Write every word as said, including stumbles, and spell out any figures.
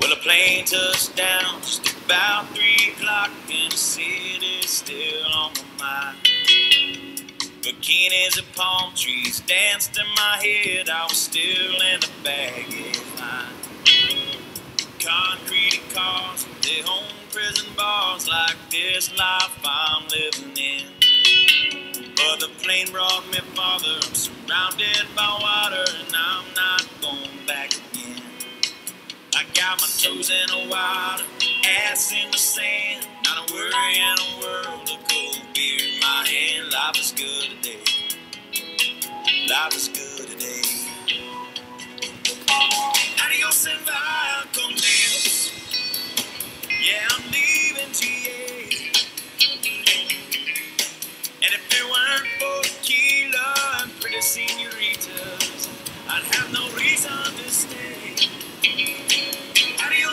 Well, the plane touched down just about three o'clock, and the city's still on my mind. Bikinis and palm trees danced in my head. I was still in the baggy line. Concrete cars, their home prison bars, like this life I'm living in. But the plane brought me farther. I'm surrounded by water, and I'm not going back again. I got my toes in the water, ass in the sand, not a worry in the world, a cold beer in my hand. Life is good today. Life is good.